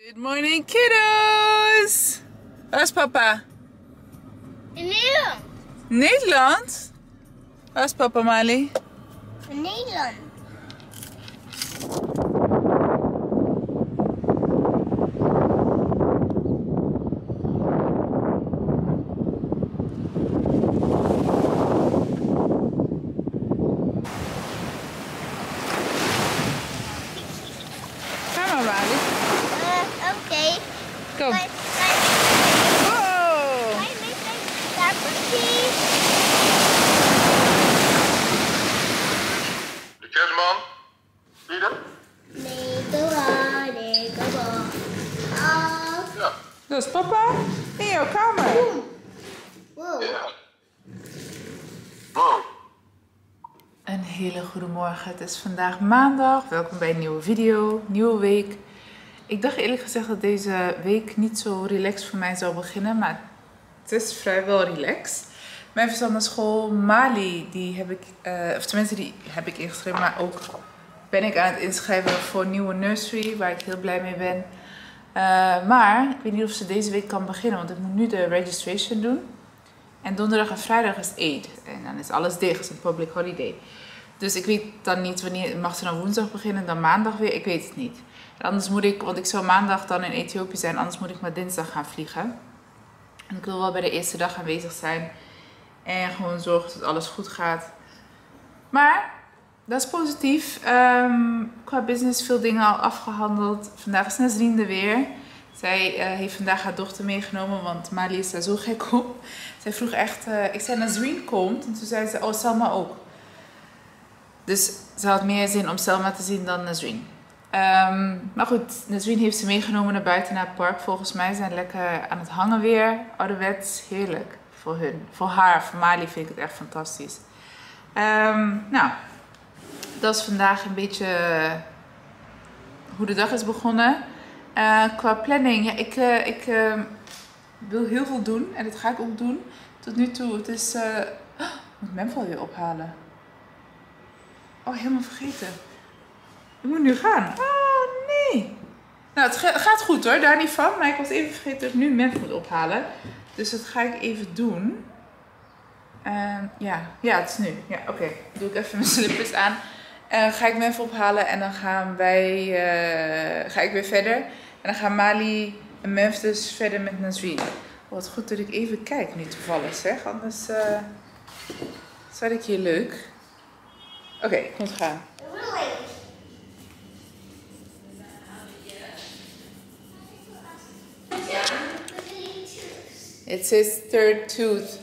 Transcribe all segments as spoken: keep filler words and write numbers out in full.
Good morning, kiddos! Waar is papa? In Nederland. Nederland? Waar is papa, Mali? In Nederland. Ga maar, Mali. Uh, Oké. Okay. Kom. Kijk, Wow! kijk, kijk, daar precies. De kerstman. Zie je dat? Nederland, Nederland. Oh. Ja. Dat is papa in jouw kamer. Wow. Ja. Wow. Een hele goede morgen. Het is vandaag maandag. Welkom bij een nieuwe video, nieuwe week. Ik dacht eerlijk gezegd dat deze week niet zo relaxed voor mij zou beginnen, maar het is vrijwel relaxed. Mijn verstandenschool Mali, die heb ik, uh, of tenminste die heb ik ingeschreven, maar ook ben ik aan het inschrijven voor een nieuwe nursery, waar ik heel blij mee ben. Uh, maar ik weet niet of ze deze week kan beginnen, want ik moet nu de registration doen. En donderdag en vrijdag is Eid. En dan is alles dicht, het is een public holiday. Dus ik weet dan niet wanneer, mag ze dan woensdag beginnen, dan maandag weer, ik weet het niet. En anders moet ik, want ik zou maandag dan in Ethiopië zijn, anders moet ik maar dinsdag gaan vliegen. En ik wil wel bij de eerste dag aanwezig zijn en gewoon zorgen dat alles goed gaat. Maar dat is positief. Um, qua business veel dingen al afgehandeld. Vandaag is Nazreen er weer. Zij uh, heeft vandaag haar dochter meegenomen, want Mali is daar zo gek op. Zij vroeg echt, uh, ik zei Nazreen komt. En toen zei ze, oh Selma ook. Dus ze had meer zin om Selma te zien dan Nazreen. Um, maar goed, Nazreen heeft ze meegenomen naar buiten naar het park. Volgens mij zijn lekker aan het hangen weer. Ouderwets, heerlijk voor hun. Voor haar, voor Mali vind ik het echt fantastisch. Um, nou, dat is vandaag een beetje hoe de dag is begonnen. Uh, qua planning, ja, ik, uh, ik uh, wil heel veel doen en dat ga ik ook doen. Tot nu toe, het is... Uh... Oh, ik moet Memphel weer ophalen. Oh, helemaal vergeten. Ik moet nu gaan. Oh, nee. Nou, het gaat goed hoor, daar niet van. Maar ik was even vergeten dat ik nu Memphel moet ophalen. Dus dat ga ik even doen. Uh, ja. ja, het is nu. Ja, oké. Okay. Doe ik even mijn slippers aan. Uh, ga ik Memphel ophalen en dan gaan wij... Uh, ga ik weer verder. En dan gaan Mali en Memphis dus verder met Nazreen. Wat goed dat ik even kijk nu toevallig zeg. Anders uh, zat ik hier leuk. Oké, okay, ik moet gaan. It says third tooth.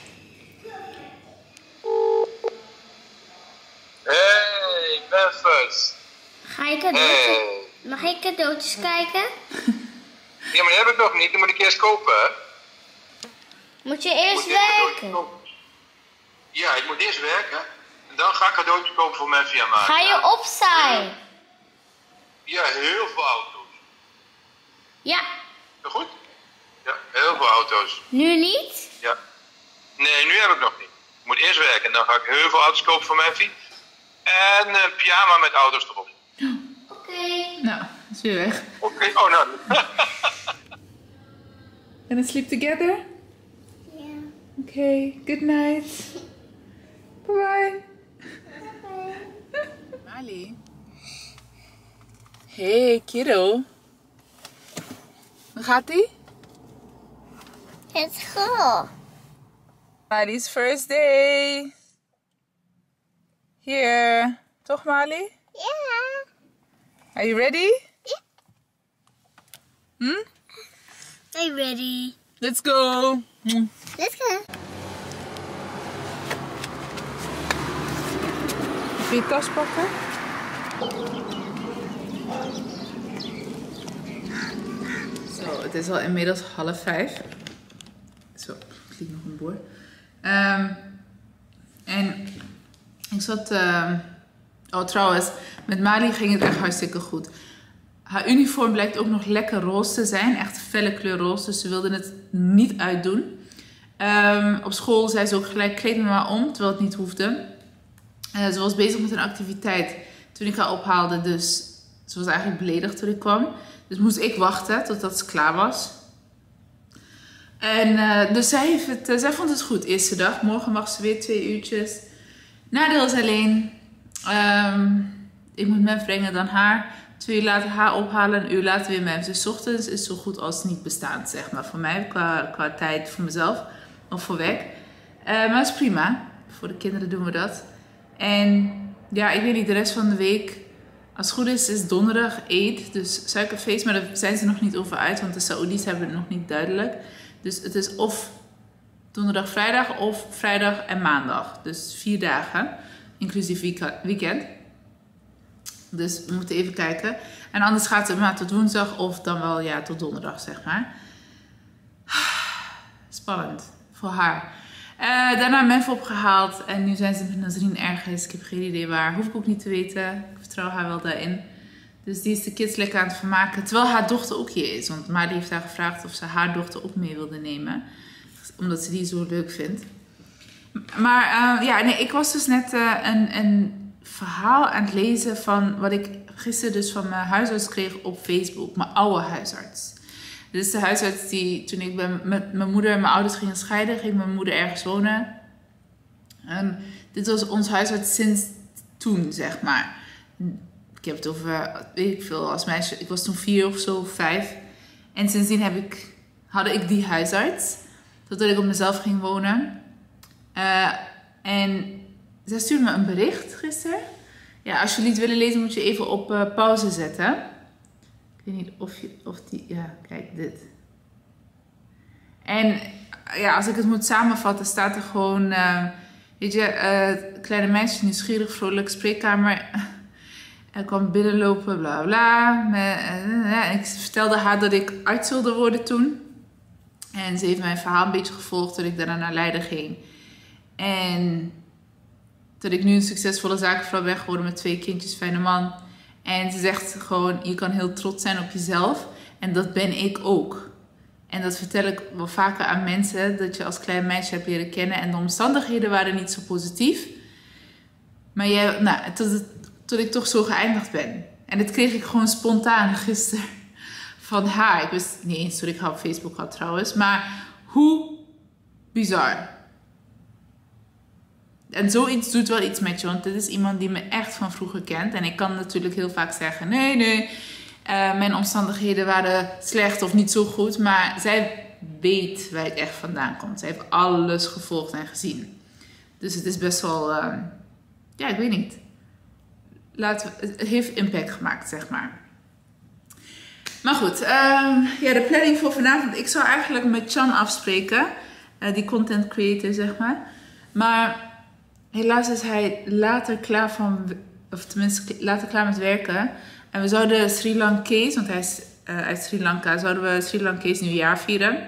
Hey, Memphis. Ga je cadeautjes... Hey. Mag ik cadeautjes kijken? Ja, maar die heb ik nog niet. Die moet ik eerst kopen, hè? Moet je eerst Moet eerst cadeautjes werken? kopen. Ja, ik moet eerst werken. En dan ga ik cadeautjes kopen voor Memphis en Mali. Ga je opstaan? Ja, heel veel auto's. Ja. Is goed? Ja, heel veel auto's. Nu niet? Ja. Nee, nu heb ik nog niet. Ik moet eerst werken en dan ga ik heel veel auto's kopen voor Memphis. En een pyjama met auto's erop. Oké. Okay. Nou, is weer weg. Oké, okay. Oh nou. Gonna sleep together? Ja. Oké, okay. Good night. Bye bye. Mali. Hey kiddo. Hoe gaat ie? Het is goed. Mali's first day. Here. Toch Mali? Ja. Are you ready? Ja. Hm? I'm ready. Let's go. Hm. Let's go. Even je tas pakken. Zo, het is al inmiddels half vijf. Zo, ik liep nog een boor. Um, en ik zat... Um, oh, trouwens, met Mali ging het echt hartstikke goed. Haar uniform blijkt ook nog lekker roze te zijn. Echt felle kleur roze. Dus ze wilde het niet uitdoen. Um, op school zei ze ook gelijk, kleed me maar om. Terwijl het niet hoefde. Uh, ze was bezig met een activiteit toen ik haar ophaalde. Dus ze was eigenlijk beledigd toen ik kwam. Dus moest ik wachten totdat ze klaar was. En uh, dus zij, heeft het, uh, zij vond het goed, eerste dag. Morgen mag ze weer twee uurtjes. Nadeel is alleen, um, ik moet Mem brengen dan haar. Twee uur later haar ophalen, een uur later weer Mem. Dus 's ochtends is zo goed als niet bestaand, zeg maar. Voor mij, qua, qua tijd voor mezelf. Of voor werk. Uh, maar dat is prima. Voor de kinderen doen we dat. En ja, ik weet niet, de rest van de week... Als het goed is, is donderdag Eid. Dus suikerfeest. Maar daar zijn ze nog niet over uit. Want de Saoedi's hebben het nog niet duidelijk. Dus het is of donderdag, vrijdag of vrijdag en maandag. Dus vier dagen. Inclusief weekend. Dus we moeten even kijken. En anders gaat het maar tot woensdag of dan wel ja, tot donderdag, zeg maar. Spannend. Voor haar. Uh, daarna Mef opgehaald. En nu zijn ze met Nazreen ergens. Ik heb geen idee waar. Hoef ik ook niet te weten. Ik vertrouw haar wel daarin. Dus die is de kids lekker aan het vermaken. Terwijl haar dochter ook hier is. Want Madi heeft haar gevraagd of ze haar dochter ook mee wilde nemen. Omdat ze die zo leuk vindt. Maar uh, ja, nee, ik was dus net uh, een, een verhaal aan het lezen van wat ik gisteren dus van mijn huisarts kreeg op Facebook. Mijn oude huisarts. Dit is de huisarts die toen ik met mijn moeder en mijn ouders gingen scheiden, ging mijn moeder ergens wonen. En dit was ons huisarts sinds toen, zeg maar. Ik heb het over, weet ik veel, als meisje. Ik was toen vier of zo, vijf. En sindsdien heb ik, had ik die huisarts. Totdat ik op mezelf ging wonen. Uh, en zij stuurde me een bericht gisteren. Ja, als jullie het willen lezen moet je even op uh, pauze zetten. Ik weet niet of, je, of die... Ja, kijk dit. En ja, als ik het moet samenvatten staat er gewoon... Uh, weet je, uh, kleine meisje, nieuwsgierig, vrolijk, spreekkamer... Hij kwam binnenlopen, bla bla. Met, uh, en ik vertelde haar dat ik arts wilde worden toen. En ze heeft mijn verhaal een beetje gevolgd toen ik daarna naar Leiden ging. En dat ik nu een succesvolle zakenvrouw ben geworden met twee kindjes, fijne man. En ze zegt gewoon, je kan heel trots zijn op jezelf. En dat ben ik ook. En dat vertel ik wel vaker aan mensen, dat je als klein meisje hebt leren kennen. En de omstandigheden waren niet zo positief. Maar jij, nou, tot, tot ik toch zo geëindigd ben. En dat kreeg ik gewoon spontaan gisteren van haar. Ik wist niet eens dat ik haar op Facebook had trouwens. Maar hoe bizar. En zoiets doet wel iets met je. Want dit is iemand die me echt van vroeger kent. En ik kan natuurlijk heel vaak zeggen, nee, nee. Uh, mijn omstandigheden waren slecht of niet zo goed. Maar zij weet waar ik echt vandaan kom. Zij heeft alles gevolgd en gezien. Dus het is best wel... Uh, ja, ik weet niet. Laten we, het heeft impact gemaakt, zeg maar. Maar goed, uh, ja, de planning voor vanavond. Ik zou eigenlijk met Chan afspreken. Uh, die content creator, zeg maar. Maar helaas is hij later klaar van... Of tenminste, later klaar met werken. En we zouden Sri Lankees, want hij is uh, uit Sri Lanka... Zouden we Sri Lankees nieuwjaar vieren.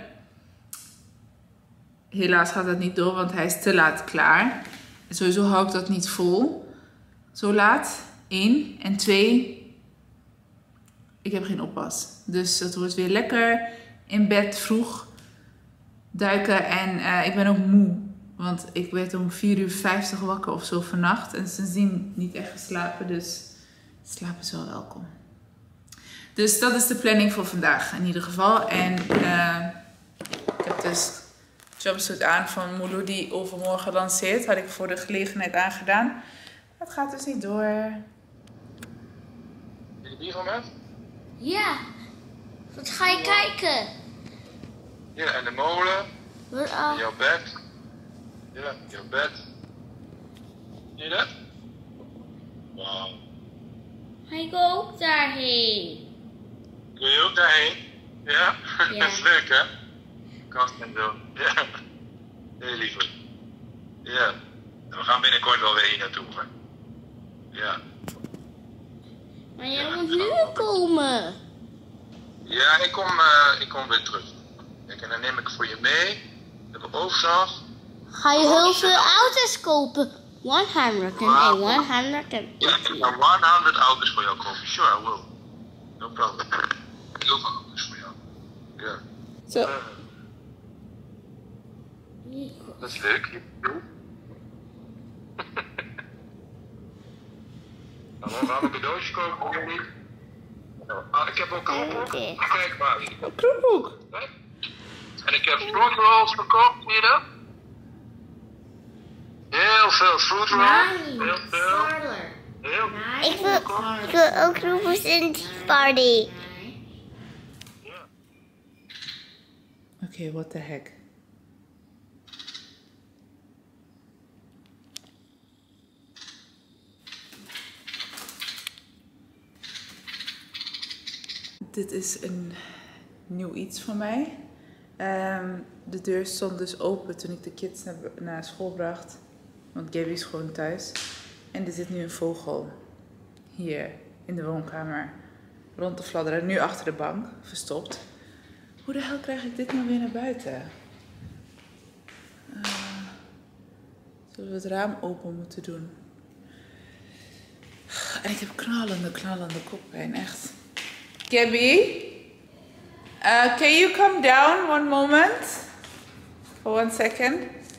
Helaas gaat dat niet door, want hij is te laat klaar. En sowieso hou ik dat niet vol. Zo laat. Eén. En twee... Ik heb geen oppas. Dus het wordt weer lekker in bed vroeg duiken. En uh, ik ben ook moe. Want ik werd om vier uur vijftig wakker of zo vannacht. En sindsdien niet echt geslapen. Dus slaap is wel welkom. Dus dat is de planning voor vandaag in ieder geval. En uh, ik heb dus jumpsuit aan van Moelo die overmorgen lanceert. Had ik voor de gelegenheid aangedaan. Het gaat dus niet door. Heb je bier van mij? Ja. Wat ga je kijken? Ja, en de molen. Wat al? Jouw bed. Ja, jouw bed. Zie je dat? Wauw. Hij gaat ook daarheen. Kun je ook daarheen? Ja? Ja. Dat is leuk, hè? Kast en zo. Ja. Heel lief. Ja. We gaan binnenkort wel weer hier naartoe, hè? Ja. Maar jij moet nu komen. Ja, ik kom, uh, ik kom weer terug. Kijk, en dan neem ik voor je mee. Ik heb overzag. Ga je heel veel auto's kopen? honderd en honderd en... Ja, ik ga honderd auto's voor jou kopen. Sure, I will. No problem. Heel veel auto's voor jou. Ja. Zo. Uh, dat is leuk. Hallo, waarom een cadeautje kopen? Of niet? Ah, ik heb ook kroephoek. Kijk maar. Een kroephoek. En ik heb fruit rolls verkocht, zie je dat? Heel veel fruit rolls. Heel veel. Heel veel. Ik wil, ik wil ook Rufus in Tea Party. Ja. Oké, okay, what the heck. Dit is een nieuw iets voor mij. Um, de deur stond dus open toen ik de kids naar, naar school bracht. Want Gabby is gewoon thuis. En er zit nu een vogel hier in de woonkamer rond te fladderen. Nu achter de bank, verstopt. Hoe de hel krijg ik dit nou weer naar buiten? Uh, zullen we het raam open moeten doen? En ik heb knallende, knallende koppijn, echt. Gabby, uh, can you come down one moment? For one second.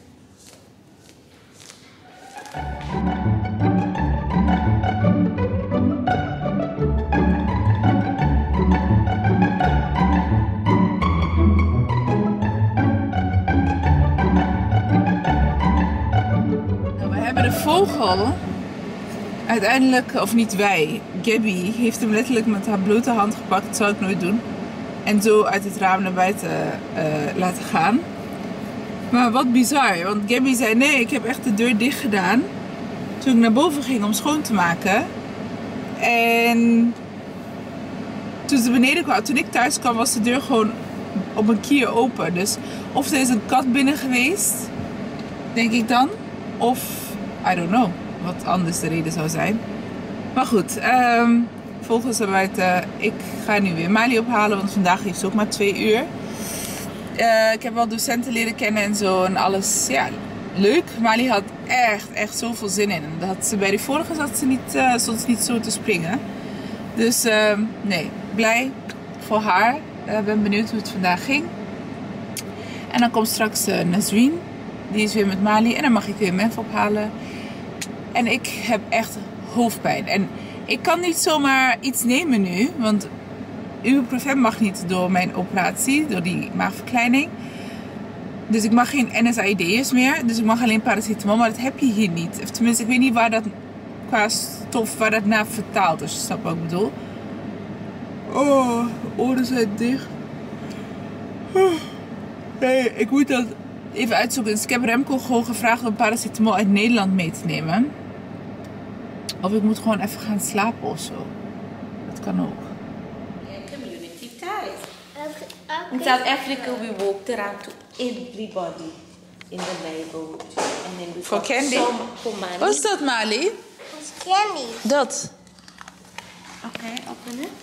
Nou, we hebben de vogel. Uiteindelijk, of niet wij, Gabby heeft hem letterlijk met haar blote hand gepakt, dat zou ik nooit doen. En zo uit het raam naar buiten uh, laten gaan. Maar wat bizar, want Gabby zei nee, ik heb echt de deur dicht gedaan. Toen ik naar boven ging om schoon te maken. En toen ze beneden kwam, toen ik thuis kwam, was de deur gewoon op een kier open. Dus of er is een kat binnen geweest, denk ik dan. Of, I don't know. Wat anders de reden zou zijn. Maar goed, um, volgens naar buiten. Ik ga nu weer Mali ophalen, want vandaag heeft ze ook maar twee uur. Uh, ik heb wel docenten leren kennen en zo en alles. Ja, leuk. Mali had echt, echt zoveel zin in. Dat had ze, bij de vorige zat ze niet, uh, stond ze niet zo te springen. Dus uh, nee, blij voor haar. Ik uh, ben benieuwd hoe het vandaag ging. En dan komt straks uh, Nazreen. Die is weer met Mali. En dan mag ik weer Mef ophalen. En ik heb echt hoofdpijn. En ik kan niet zomaar iets nemen nu. Want ibuprofen mag niet door mijn operatie. Door die maagverkleining. Dus ik mag geen N S A I D'ers meer. Dus ik mag alleen paracetamol. Maar dat heb je hier niet. Of tenminste, ik weet niet waar dat qua stof, waar dat naar vertaalt. Als je snapt wat ik bedoel. Oh, oren zijn dicht. Nee, ik moet dat even uitzoeken. Dus ik heb Remco gewoon gevraagd om paracetamol uit Nederland mee te nemen. Of ik moet gewoon even gaan slapen of zo. Dat kan ook. Yeah, community ties. Okay, In okay. South Africa, we walked around to everybody in the neighborhood. And then we For got candy? some for money. Wat is dat, Mali? It's candy. Dat. Okay, open it.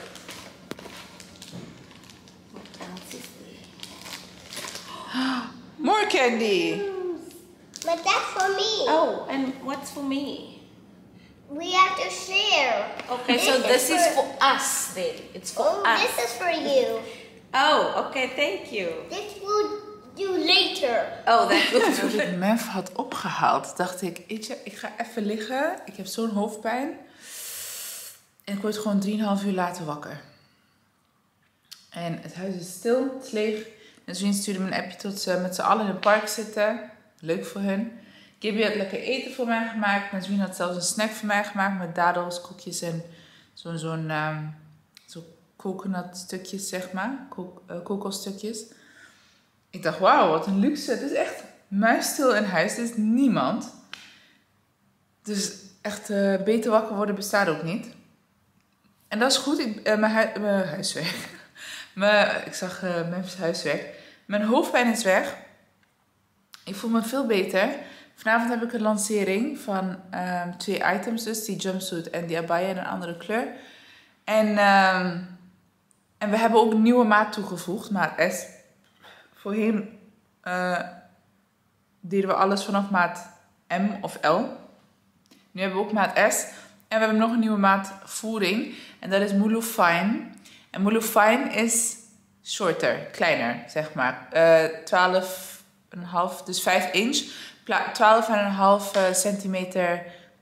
What else is there? More candy. But that's for me. Oh, and what's for me? We have to share. Okay, This so is this is for- for us then. It's for Oh, us. this is for you. Oh, okay, thank you. This we'll do later. Oh, that will Toen do. ik Mef had opgehaald, dacht ik, weet je, ik ga even liggen. Ik heb zo'n hoofdpijn. En ik word gewoon drieënhalf uur later wakker. En het huis is stil, het is leeg. Nazreen stuurde me een appje tot ze met z'n allen in het park zitten. Leuk voor hun. Gabby had lekker eten voor mij gemaakt. Nazreen had zelfs een snack voor mij gemaakt met dadels, koekjes en zo'n zo'n um, zo coconutstukjes, zeg maar. Ko uh, kokosstukjes. Ik dacht, wauw, wat een luxe. Het is echt muisstil in huis. Er is niemand. Dus echt uh, beter wakker worden bestaat ook niet. En dat is goed. Ik, uh, mijn, hu mijn huiswerk. mijn, ik zag uh, mijn huiswerk. Mijn hoofdpijn is weg. Ik voel me veel beter. Vanavond heb ik een lancering van um, twee items. Dus die jumpsuit en die abaya in een andere kleur. En, um, en we hebben ook een nieuwe maat toegevoegd. Maat S. Voorheen uh, deden we alles vanaf maat M of L. Nu hebben we ook maat S. En we hebben nog een nieuwe maat voering. En dat is Mulu Fine. En Mulu Fine is shorter, kleiner, zeg maar. Uh, twaalf komma vijf, dus vijf inch. twaalf komma vijf uh, centimeter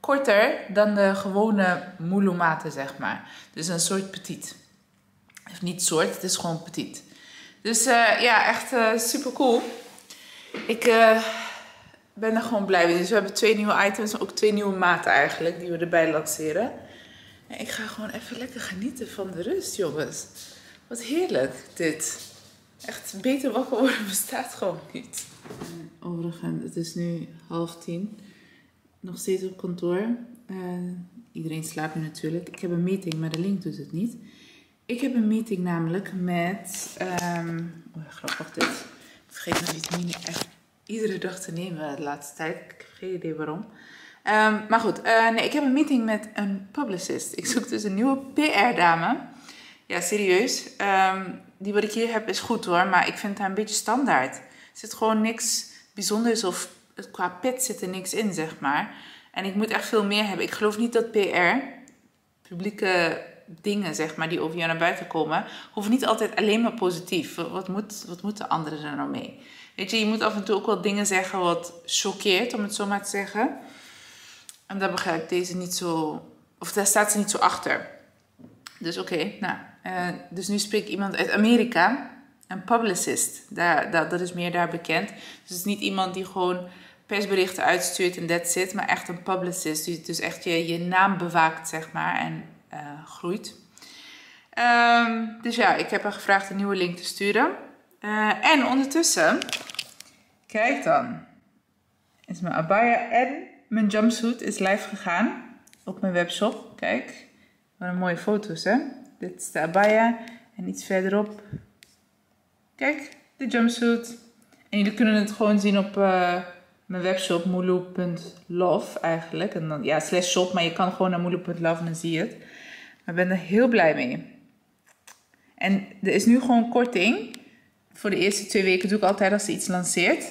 korter dan de gewone moulomate, zeg maar. Dus een soort petit. Of niet soort, het is gewoon petit. Dus uh, ja, echt uh, super cool. Ik uh, ben er gewoon blij mee. Dus we hebben twee nieuwe items, maar ook twee nieuwe maten eigenlijk, die we erbij lanceren. En ik ga gewoon even lekker genieten van de rust, jongens. Wat heerlijk, dit. Echt beter wakker worden bestaat gewoon niet. Uh, overigens, het is nu half tien. Nog steeds op kantoor. Uh, iedereen slaapt nu natuurlijk. Ik heb een meeting, maar de link doet het niet. Ik heb een meeting namelijk met... Um, oh, grappig dit. Ik vergeet mijn vitamine echt iedere dag te nemen de laatste tijd. Ik heb geen idee waarom. Um, maar goed, uh, nee, ik heb een meeting met een publicist. Ik zoek dus een nieuwe P R-dame. Ja, serieus. Um, die wat ik hier heb is goed hoor, maar ik vind haar een beetje standaard. Er zit gewoon niks bijzonders of qua pet zit er niks in, zeg maar. En ik moet echt veel meer hebben. Ik geloof niet dat P R, publieke dingen, zeg maar, die over jou naar buiten komen, hoeven niet altijd alleen maar positief. Wat moet, wat moeten anderen er nou mee? Weet je, je moet af en toe ook wel dingen zeggen wat choqueert, om het zo maar te zeggen. En daar begrijp ik deze niet zo, of daar staat ze niet zo achter. Dus oké, okay, nou, uh, dus nu spreekt iemand uit Amerika, een publicist. Daar, dat, dat is meer daar bekend. Dus het is niet iemand die gewoon persberichten uitstuurt en that's it, maar echt een publicist. Die dus echt je, je naam bewaakt, zeg maar, en uh, groeit. Um, dus ja, ik heb haar gevraagd een nieuwe link te sturen. Uh, en ondertussen, kijk dan, is mijn abaya en mijn jumpsuit is live gegaan op mijn webshop. Kijk, wat een mooie foto's, hè. Dit is de abaya en iets verderop. Kijk, de jumpsuit. En jullie kunnen het gewoon zien op uh, mijn webshop moulou punt love eigenlijk. En dan, ja, slash shop, maar je kan gewoon naar moulou punt love en dan zie je het. Maar ik ben er heel blij mee. En er is nu gewoon korting. Voor de eerste twee weken doe ik altijd als ze iets lanceert.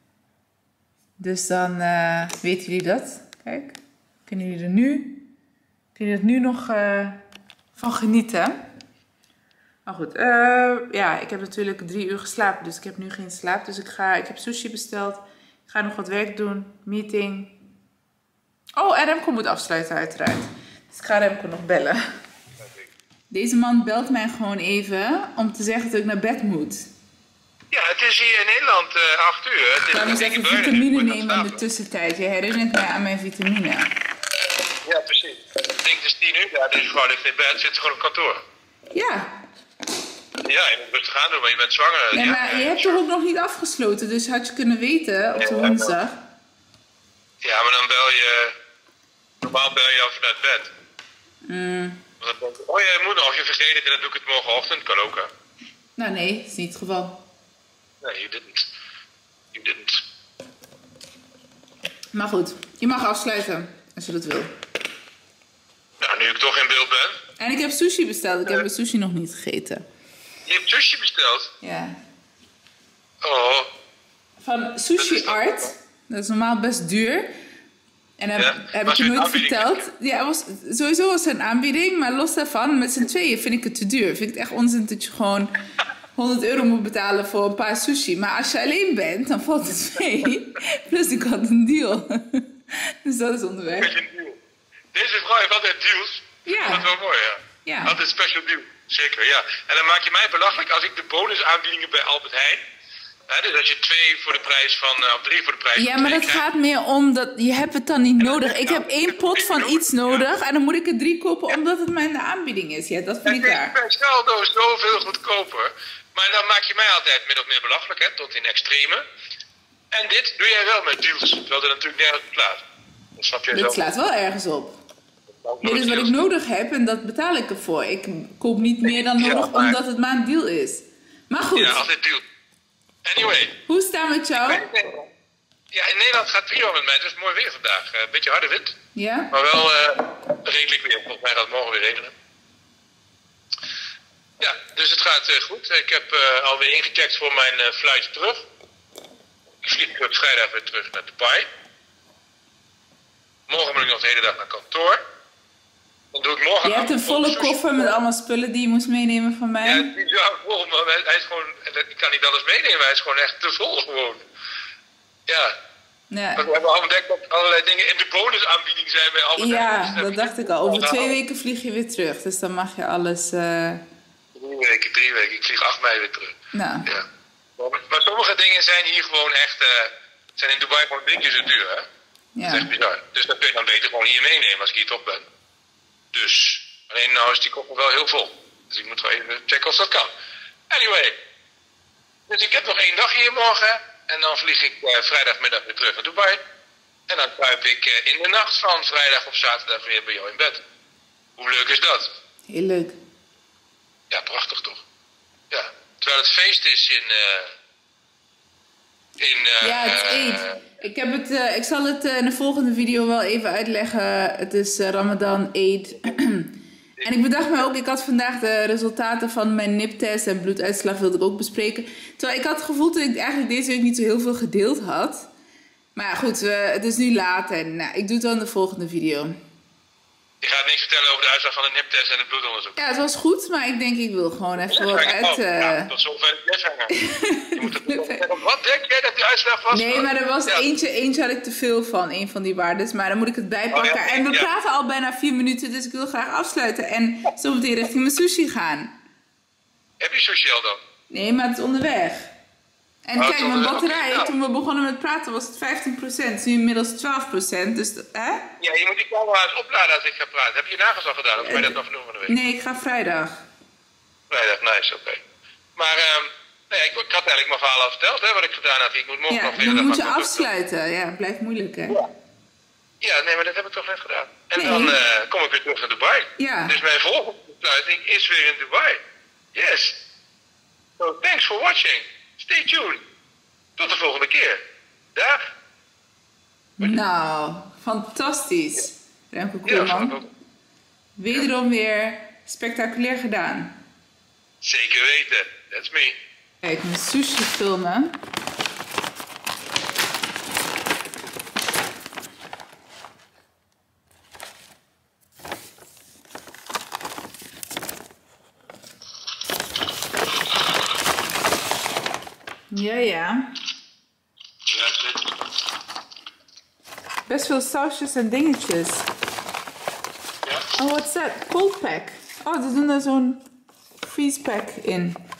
Dus dan uh, weten jullie dat. Kijk, kunnen jullie er nu, kunnen jullie er nu nog uh, van genieten. Maar goed, uh, ja, ik heb natuurlijk drie uur geslapen, dus ik heb nu geen slaap. Dus ik, ga, ik heb sushi besteld. Ik ga nog wat werk doen, meeting. Oh, en Remco moet afsluiten uiteraard. Dus ik ga Remco nog bellen. Deze man belt mij gewoon even om te zeggen dat ik naar bed moet. Ja, het is hier in Nederland uh, acht uur. Het is ik ga eens even vitamine nemen in de tussentijd. Je herinnert mij aan mijn vitamine. Ja, precies. Ik denk het is tien uur, ja, dus gewoon in bed zit gewoon op kantoor. Ja. Ja, je moet rustig aan doen, maar je bent zwanger. Nee, ja, maar je ja, hebt toch ook nog niet afgesloten, dus had je kunnen weten op de ja, woensdag. Ja, maar dan bel je... Normaal bel je al vanuit bed. Mm. Dan denk je, oh ja, je moet nog, of je vergeet het en dan doe ik het morgenochtend. Kan ook, hè. Nou nee, dat is niet het geval. Nee, you didn't. You didn't. Maar goed, je mag afsluiten als je dat wil. Nou, nu ik toch in beeld ben. En ik heb sushi besteld. Ik heb de sushi nog niet gegeten. Je hebt sushi besteld? Ja. Oh. Van Sushi Art. Dat is normaal best duur. En heb, ja, heb ik je nooit verteld. Ja, was, sowieso was het een aanbieding. Maar los daarvan, met z'n tweeën vind ik het te duur. Vind ik het echt onzin dat je gewoon honderd euro moet betalen voor een paar sushi. Maar als je alleen bent, dan valt het mee. Plus ik had een deal. Dus dat is onderweg. Deze vrouw heeft altijd deals. Ja. Dat is wel mooi, ja. Ja. Altijd special deal. Zeker, ja. En dan maak je mij belachelijk als ik de bonusaanbiedingen bij Albert Heijn. Hè, dus dat je twee voor de prijs van, uh, of drie voor de prijs ja, van. Ja, maar dat krijgt. gaat meer om dat je hebt het dan niet nodig. Ik heb één pot van iets nodig en dan moet ik er drie kopen omdat het mijn aanbieding is. Ja, dat vind ik raar. Het is bij Saldo zoveel goedkoper. Maar dan maak je mij altijd min of meer belachelijk, hè, tot in extreme. En dit doe jij wel met deals, terwijl er natuurlijk nergens op slaat. Dat snap je Dit zelf. slaat wel ergens op. Dit is wat ik nodig heb en dat betaal ik ervoor. Ik koop niet meer dan nodig ja, maar... omdat het maar een deal is. Maar goed. Ja, altijd deal. Anyway. Hoe staan we met jou? Ja, in Nederland gaat het prima met mij. Het is mooi weer vandaag. Een uh, beetje harde wind. Ja? Maar wel uh, redelijk weer. Volgens mij gaat het morgen weer regenen. Ja, dus het gaat uh, goed. Ik heb uh, alweer ingecheckt voor mijn uh, fluitje terug. Ik vlieg op vrijdag weer terug naar Dubai. Morgen moet ik nog de hele dag naar kantoor. Dan doe ik morgen... Je hebt een volle koffer met allemaal spullen die je moest meenemen van mij. Ja, het is ja, vol, maar hij is gewoon... Ik kan niet alles meenemen, hij is gewoon echt te vol gewoon. Ja. Ja. Want we hebben al ontdekt dat allerlei dingen in de bonusaanbieding zijn bij Albert Heijn. Ja, Dus dan dat dacht ik al. Over twee weken vlieg je weer terug. Dus dan mag je alles... Uh... Drie weken, drie weken. Ik vlieg acht mei weer terug. Nou. Ja. Maar, maar sommige dingen zijn hier gewoon echt... Uh, zijn in Dubai gewoon een beetje zo duur, hè? Ja. Dat is echt bizar. Dus dat kun je dan beter gewoon hier meenemen als ik hier toch ben. Dus, alleen nou is die koffer wel heel vol. Dus ik moet wel even checken of dat kan. Anyway. Dus ik heb nog één dag hier morgen. En dan vlieg ik uh, vrijdagmiddag weer terug naar Dubai. En dan kruip ik uh, in de nacht van vrijdag op zaterdag weer bij jou in bed. Hoe leuk is dat? Heel leuk. Ja, prachtig toch? Ja. Terwijl het feest is in... Uh, in uh, ja, het is Eid. Uh, ik, heb het, uh, ik zal het uh, in de volgende video wel even uitleggen. Het is uh, Ramadan Eid. En ik bedacht me ook, ik had vandaag de resultaten van mijn niptest en bloeduitslag wilde ik ook bespreken. Terwijl ik had het gevoel dat ik eigenlijk deze week niet zo heel veel gedeeld had. Maar ja, goed, uh, het is nu laat en nou, ik doe het dan in de volgende video. Je gaat niks vertellen over de uitslag van de niptest en het bloedonderzoek. Ja, het was goed, maar ik denk ik wil gewoon even wat uit... Uh... Ja, tot zover de cliffhanger. Je moet het zeggen. Wat denk jij dat die uitslag was? Nee, maar er was ja. eentje, eentje had ik te veel van, een van die waardes. Maar dan moet ik het bijpakken. Oh, ja, en we ja. praten al bijna vier minuten, dus ik wil graag afsluiten. En zo meteen richting mijn sushi gaan. Heb je sushi al dan? Nee, maar het is onderweg. En oh, kijk, mijn batterij, okay, toen we begonnen met praten was het vijftien procent. Nu inmiddels twaalf procent. Dus, hè? Ja, je moet die camera's opladen als ik ga praten. Heb je je nagels al gedaan? Of uh, ben je dat nog van de week? Nee, ik ga vrijdag. Vrijdag, nice, oké. Okay. Maar um, nee, ik, ik had eigenlijk mijn verhaal al verteld, hè, wat ik gedaan had. Ik moet morgen ja, nog dan dag moet je afsluiten. Ja, het blijft moeilijk, hè? Ja. ja, nee, maar dat heb ik toch net gedaan. En nee. dan uh, kom ik weer terug naar Dubai. Ja. Dus mijn volgende sluiting is weer in Dubai. Yes. So, thanks for watching. Stay tuned. Tot de volgende keer. Dag. Nou, fantastisch. Remco Koerman. Ja, wederom weer spectaculair gedaan. Zeker weten. That's me. Kijk, mijn sushi filmen. Ja, ja. Best veel sausjes en dingetjes. Ja? Oh, what's that? Cold pack. Oh, ze doen er zo'n freeze pack in.